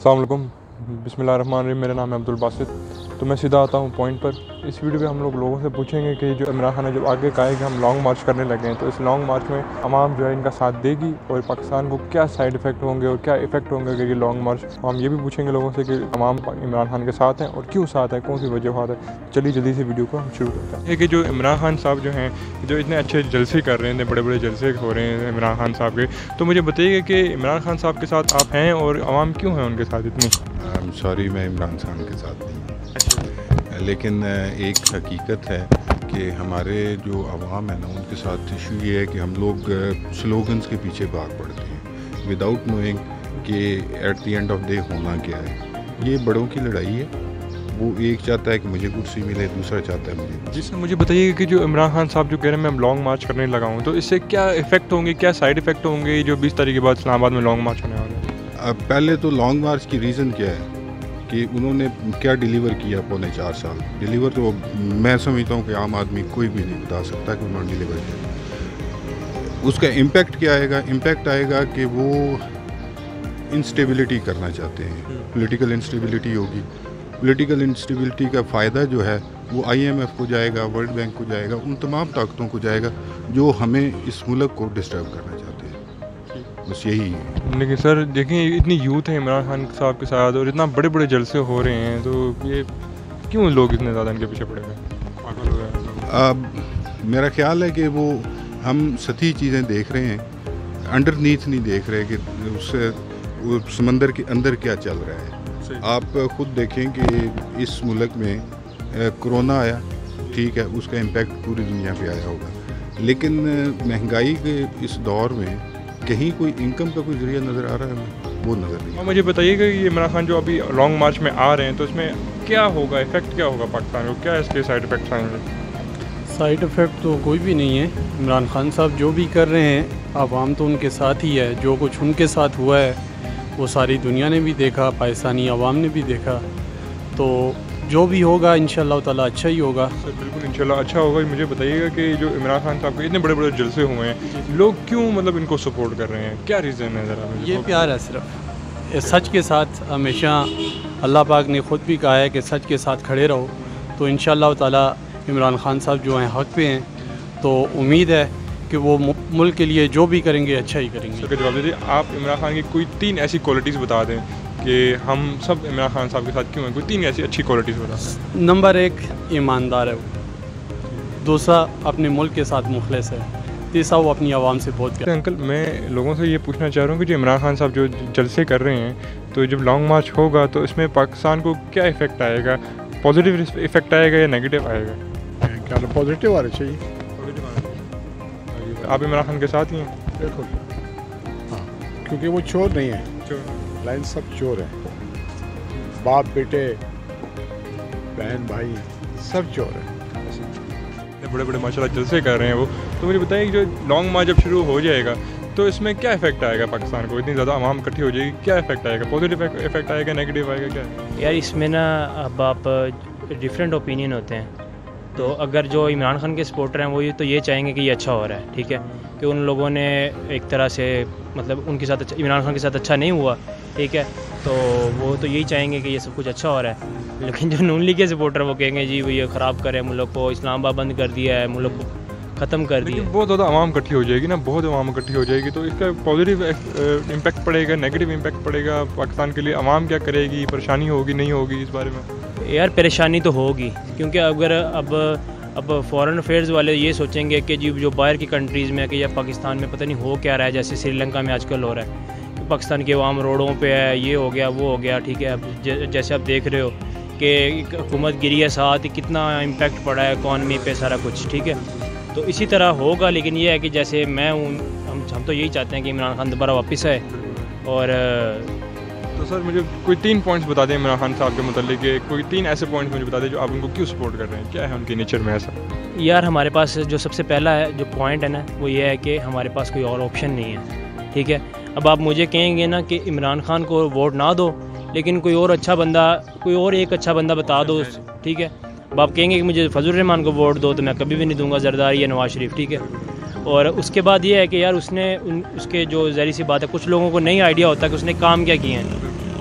अस्सलाम वालेकुम, बिस्मिल्लाहिर्रहमानिर्रहीम। मेरा नाम है अब्दुल बासित। तो मैं सीधा आता हूँ पॉइंट पर। इस वीडियो में हम लोगों से पूछेंगे कि जो इमरान खान ने जब आगे कहा है कि हम लॉन्ग मार्च करने लगे हैं, तो इस लॉन्ग मार्च में अवाम जो है इनका साथ देगी और पाकिस्तान को क्या साइड इफ़ेक्ट होंगे और क्या इफ़ेक्ट होंगे कि लॉन्ग मार्च। हम ये भी पूछेंगे लोगों से कि अवाम इमरान खान के साथ हैं और क्यों साथ है, कौन सी वजह है। चलिए जल्दी से वीडियो को हम शुरू करते हैं। कि जो इमरान खान साहब जो हैं, जो इतने अच्छे जलसे कर रहे हैं, इतने बड़े बड़े जलसे हो रहे हैं इमरान खान साहब के, तो मुझे बताइए कि इमरान खान साहब के साथ आप हैं और अवाम क्यों है उनके साथ इतनी। सॉरी, मैं इमरान खान के साथ नहीं हूँ, लेकिन एक हकीकत है कि हमारे जो अवाम है ना, उनके साथ इशू ये है कि हम लोग स्लोगन्स के पीछे भाग पड़ते हैं विदाउट नोइंग कि at the end of day होना क्या है। ये बड़ों की लड़ाई है। वो एक चाहता है कि मुझे कुर्सी मिले, दूसरा चाहता है मुझे। जिससे मुझे बताइए कि जो इमरान खान साहब जो कह रहे हैं मैं लॉन्ग मार्च करने लगा हूँ, तो इससे क्या इफेक्ट होंगे, क्या साइड इफेक्ट होंगे जो 20 तारीख के बाद इस्लामाबाद में लॉन्ग मार्च होने वाला है। अब पहले तो लॉन्ग मार्च की रीज़न क्या है कि उन्होंने क्या डिलीवर किया पौने 4 साल। डिलीवर तो मैं समझता हूँ कि आम आदमी कोई भी नहीं बता सकता कि उन्होंने डिलीवर किया। उसका इम्पेक्ट क्या आएगा? इम्पेक्ट आएगा कि वो इंस्टेबिलिटी करना चाहते हैं, पॉलिटिकल इंस्टेबिलिटी होगी। पॉलिटिकल इंस्टेबिलिटी का फ़ायदा जो है वो IMF को जाएगा, वर्ल्ड बैंक को जाएगा, उन तमाम ताकतों को जाएगा जो हमें इस मुल्क को डिस्टर्ब करना चाहते हैं। बस यही है। लेकिन सर देखिए, इतनी यूथ है इमरान खान साहब के साथ और इतना बड़े बड़े जलसे हो रहे हैं, तो ये क्यों लोग इतने ज़्यादा इनके पीछे पड़े हुए? अब मेरा ख्याल है कि वो हम सतही चीज़ें देख रहे हैं, अंडरनीथ नहीं देख रहे कि उससे वो समंदर के अंदर क्या चल रहा है। आप खुद देखें कि इस मुल्क में कोरोना आया, ठीक है, उसका इम्पेक्ट पूरी दुनिया पे आया होगा, लेकिन महंगाई के इस दौर में कहीं कोई इनकम का कोई जरिया नज़र आ रहा है? वो नज़र नहीं। और मुझे बताइएगा ये इमरान खान जो अभी लॉन्ग मार्च में आ रहे हैं, तो इसमें क्या होगा, इफेक्ट क्या होगा पाकिस्तान को, क्या इसके साइड इफेक्ट्स आएंगे? साइड इफ़ेक्ट तो कोई भी नहीं है। इमरान खान साहब जो भी कर रहे हैं, आवाम तो उनके साथ ही है। जो कुछ उनके साथ हुआ है वो सारी दुनिया ने भी देखा, पाकिस्तानी अवाम ने भी देखा। तो जो भी होगा इंशाअल्लाह ताला अच्छा ही होगा। सर बिल्कुल इंशाल्लाह अच्छा होगा। मुझे बताइएगा कि जो इमरान खान साहब के इतने बड़े बड़े जलसे हुए हैं, लोग क्यों मतलब इनको सपोर्ट कर रहे हैं, क्या रीज़न है ज़रा? ये प्यार है सिर्फ सच के साथ। हमेशा अल्लाह पाक ने ख़ुद भी कहा है कि सच के साथ खड़े रहो। तो इंशाअल्लाह ताला इमरान खान साहब जो हैं हक़ पे हैं, तो उम्मीद है कि वो मुल्क के लिए जो भी करेंगे अच्छा ही करेंगे। सर जवाब दीजिए, आप इमरान खान की कोई 3 ऐसी क्वालिटीज़ बता दें कि हम सब इमरान खान साहब के साथ क्यों हैं। कोई 3 ऐसी अच्छी क्वालिटीज़ बता दें। नंबर 1 ईमानदार है वो, दूसरा अपने मुल्क के साथ मुखलिस है, तीसरा वो अपनी आवाम से बहुत प्यार। अंकल मैं लोगों से ये पूछना चाह रहा हूँ कि जो इमरान खान साहब जो जलसे कर रहे हैं, तो जब लॉन्ग मार्च होगा तो इसमें पाकिस्तान को क्या इफ़ेक्ट आएगा? पॉजिटिव इफ़ेक्ट आएगा या नेगेटिव आएगा? क्या पॉजिटिव आना चाहिए। आप इमरान खान के साथ ही हैं? बिल्कुल हाँ, क्योंकि वो चोर नहीं है। लाइन सब चोर है, बाप बेटे बहन भाई सब चोर है। बड़े बड़े माशाल्लाह जलसे कर रहे हैं वो। तो मुझे बताइए जो लॉन्ग मार्च जब शुरू हो जाएगा तो इसमें क्या इफेक्ट आएगा पाकिस्तान को? इतनी ज़्यादा आवाम इकट्ठी हो जाएगी, क्या इफेक्ट आएगा? पॉजिटिव इफेक्ट आएगा, नेगेटिव आएगा, क्या? यार इसमें ना अब आप डिफरेंट ओपिनियन होते हैं। तो अगर जो इमरान खान के सपोर्टर हैं वो तो ये चाहेंगे कि ये अच्छा हो रहा है, ठीक है, कि उन लोगों ने एक तरह से मतलब उनके साथ अच्छा, इमरान खान के साथ अच्छा नहीं हुआ, ठीक है, तो वो तो यही चाहेंगे कि ये सब कुछ अच्छा हो रहा है। लेकिन जो नून लीग के सपोर्टर वो कहेंगे जी वो ये ख़राब करे मुल्क को, इस्लामाबाद बंद कर दिया है, मुल्क को ख़त्म कर दिया। बहुत ज़्यादा आवाम इकट्ठी हो जाएगी ना, बहुत आवाम इकट्ठी हो जाएगी, तो इसका पॉजिटिव इम्पैक्ट पड़ेगा, नेगेटिव इम्पैक्ट पड़ेगा पाकिस्तान के लिए? आवाम क्या करेगी, परेशानी होगी नहीं होगी इस बारे में? यार परेशानी तो होगी, क्योंकि अगर अब फॉरेन अफेयर्स वाले ये सोचेंगे कि जी जो बाहर की कंट्रीज़ में कि या पाकिस्तान में पता नहीं हो क्या रहा है, जैसे श्रीलंका में आजकल हो रहा है कि पाकिस्तान के अवाम रोडों पे है, ये हो गया वो हो गया, ठीक है। अब जैसे आप देख रहे हो कि हुकूमत गिरी है, साथ कितना इम्पेक्ट पड़ा है इकॉनमी पे, सारा कुछ, ठीक है। तो इसी तरह होगा। लेकिन ये है कि जैसे मैं हूँ, हम तो यही चाहते हैं कि इमरान खान दोबारा वापस आए। और तो सर मुझे कोई 3 पॉइंट्स बता दें इमरान खान साहब के मतलब, कोई 3 ऐसे पॉइंट्स मुझे बता दें जो आप उनको क्यों सपोर्ट कर रहे हैं, क्या है उनके नेचर में ऐसा? यार हमारे पास जो सबसे पहला है जो पॉइंट है ना, वो ये है कि हमारे पास कोई और ऑप्शन नहीं है, ठीक है। अब आप मुझे कहेंगे ना कि इमरान खान को वोट ना दो, लेकिन कोई और अच्छा बंदा, कोई और एक अच्छा बंदा बता दो, ठीक है। अब आप कहेंगे कि मुझे फजल रहमान को वोट दो, तो मैं कभी भी नहीं दूंगा, जरदारी या नवाज शरीफ, ठीक है। और उसके बाद ये है कि यार उसके जो ज़ाहिर सी बात है, कुछ लोगों को नहीं आइडिया होता कि उसने काम क्या किए हैं।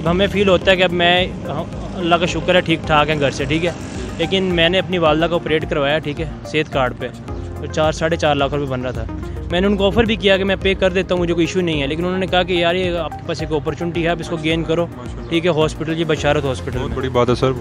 अब हमें फ़ील होता है कि अब मैं अल्लाह का शुक्र है ठीक ठाक है घर से, ठीक है, लेकिन मैंने अपनी वालदा का ऑपरेट करवाया, ठीक है, सेहत कार्ड पे, तो 4-4.5 लाख रुपये बन रहा था। मैंने उनको ऑफ़र भी किया कि मैं पे कर देता हूँ, मुझे कोई इशू नहीं है, लेकिन उन्होंने कहा कि यार ये आपके पास एक अपॉर्चुनिटी है, आप इसको गेन करो, ठीक है, हॉस्पिटल, ये बशारत हॉस्पिटल, बहुत बड़ी बात है सर।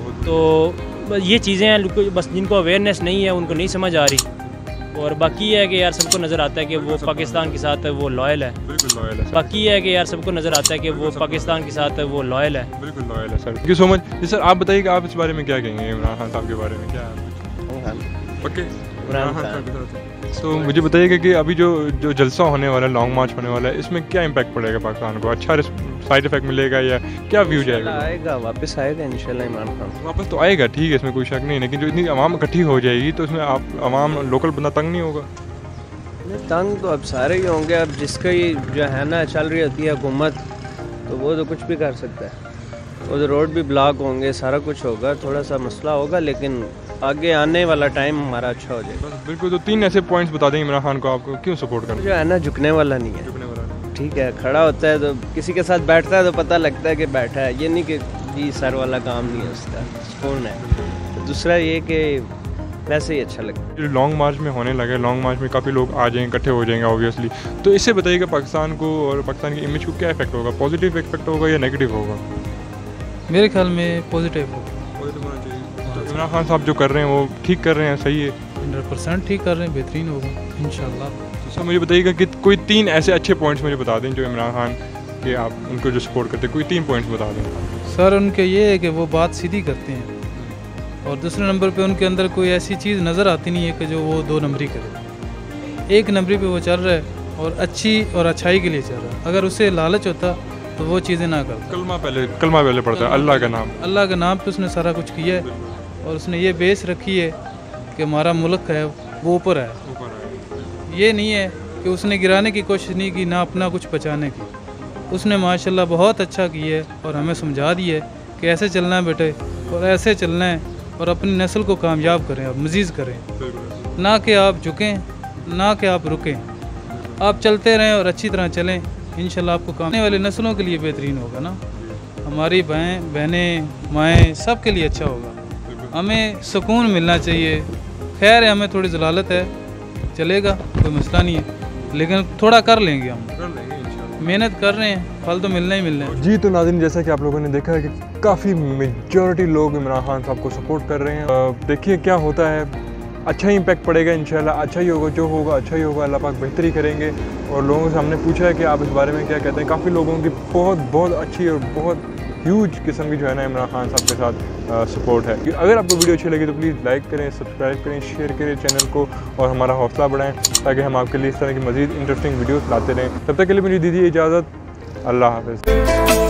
तो ये चीज़ें हैं बस जिनको अवेयरनेस नहीं है उनको नहीं समझ आ रही। और बाकी ये है कि यार सबको नज़र आता है कि वो पाकिस्तान के साथ है, वो लॉयल है, बिल्कुल लॉयल है। बाकी ये है कि यार सबको नज़र आता है कि वो पाकिस्तान के साथ है, वो लॉयल है, बिल्कुल लॉयल है sir. Thank you so much. जी सर, आप बताइए कि आप इस बारे में क्या कहेंगे, इमरान खान साहब के बारे में क्या है? ओके, इमरान खान साहब के साथ। तो मुझे बताइएगा कि अभी जो जलसा होने वाला है, लॉन्ग मार्च होने वाला है, इसमें क्या इम्पैक्ट पड़ेगा पाकिस्तान को? अच्छा साइड इफेक्ट मिलेगा या क्या व्यू जाएगा? आएगा, वापस आएगा इंशाल्लाह इमरान खान। वापस तो आएगा, ठीक है, इसमें कोई शक नहीं, लेकिन जो इतनी आवाम इकट्ठी हो जाएगी तो इसमें आप आवाम लोकल बंदा तंग नहीं होगा? तंग तो अब सारे ही होंगे। अब जिसका ही जो है ना चल रही होती है हुकूमत, तो वो तो कुछ भी कर सकता है। वो तो रोड भी ब्लॉक होंगे, सारा कुछ होगा, थोड़ा सा मसला होगा, लेकिन आगे आने वाला टाइम हमारा अच्छा हो जाएगा। बिल्कुल। तो 3 ऐसे पॉइंट्स बता दें इमरान खान को, आपको क्यों सपोर्ट करना? जो है ना झुकने वाला नहीं है, झुकने वाला नहीं। ठीक है, खड़ा होता है तो किसी के साथ बैठता है तो पता लगता है कि बैठा है, ये नहीं कि जी सर वाला काम नहीं है उसका, सुकून है। तो दूसरा ये कि वैसे ही अच्छा लगता है। जो लॉन्ग मार्च में होने लगे, लॉन्ग मार्च में काफ़ी लोग आ जाएंगे, इकट्ठे हो जाएंगे ऑब्वियसली, तो इससे बताइएगा पाकिस्तान को और पाकिस्तान की इमेज को क्या इफेक्ट होगा? पॉजिटिव इफेक्ट होगा या नेगेटिव होगा? मेरे ख्याल में पॉजिटिव होगा। पॉजिटिव होना चाहिए। तो इमरान खान साहब जो कर रहे हैं वो ठीक कर रहे हैं, सही है, 100% ठीक कर रहे हैं, बेहतरीन होगा इंशाल्लाह। तो सर मुझे बताइएगा कि कोई 3 ऐसे अच्छे पॉइंट्स मुझे बता दें जो इमरान खान के आप उनको जो सपोर्ट करते हैं, कोई 3 पॉइंट्स बता दें। सर उनके ये है कि वो बात सीधी करते हैं, और दूसरे नंबर पे उनके अंदर कोई ऐसी चीज़ नज़र आती नहीं है कि जो वो 2 नंबरी करे। 1 नंबरी पे वो चल रहा है और अच्छी और अच्छाई के लिए चल रहा है। अगर उसे लालच होता तो वो चीज़ें ना करता। कलमा पहले पढ़ता है, अल्लाह का नाम पे उसने सारा कुछ किया है, और उसने ये बेस रखी है कि हमारा मुल्क है वो ऊपर है। ये नहीं है कि उसने गिराने की कोशिश नहीं की, ना अपना कुछ बचाने की। उसने माशाल्लाह बहुत अच्छा किया है और हमें समझा दिया है कि ऐसे चलना है बेटे, और ऐसे चलना है, और अपनी नस्ल को कामयाब करें, आप मज़ीज़ करें, ना कि आप झुकें, ना कि आप रुकें। आप चलते रहें और अच्छी तरह चलें, इंशाल्लाह आपको काम आने वाली नस्लों के लिए बेहतरीन होगा ना, हमारी बहनें माएँ सब के लिए अच्छा होगा। हमें सुकून मिलना चाहिए। खैर है, हमें थोड़ी जलालत है, चलेगा, कोई मसला नहीं है, लेकिन थोड़ा कर लेंगे, हम मेहनत कर रहे हैं, फल तो मिलना ही मिलना है। जी तो नाज़रीन, जैसा कि आप लोगों ने देखा है कि काफ़ी मेजॉरिटी लोग इमरान खान साहब को सपोर्ट कर रहे हैं। देखिए क्या होता है, अच्छा ही इम्पैक्ट पड़ेगा इंशाल्लाह, अच्छा ही होगा, जो होगा अच्छा ही होगा, अल्लाह पाक बेहतरी करेंगे। और लोगों से हमने पूछा है कि आप इस बारे में क्या कहते हैं, काफ़ी लोगों की बहुत अच्छी और बहुत ह्यूज किस्म की जो है ना इमरान खान साहब के साथ सपोर्ट है। अगर आपको वीडियो अच्छी लगी तो प्लीज़ लाइक करें, सब्सक्राइब करें, शेयर करें चैनल को, और हमारा हौसला बढ़ाएं ताकि हम आपके लिए इस तरह की मज़ीद इंटरेस्टिंग वीडियोस लाते रहें। तब तक के लिए मुझे दीजिए इजाज़त, अल्लाह हाफ़िज़।